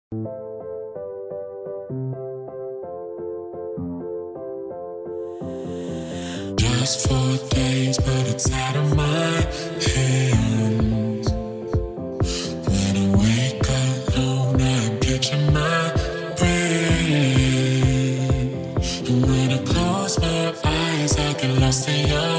Just 4 days, but it's out of my hands. When I wake up alone, I'm catching my breath. And when I close my eyes, I get lost in your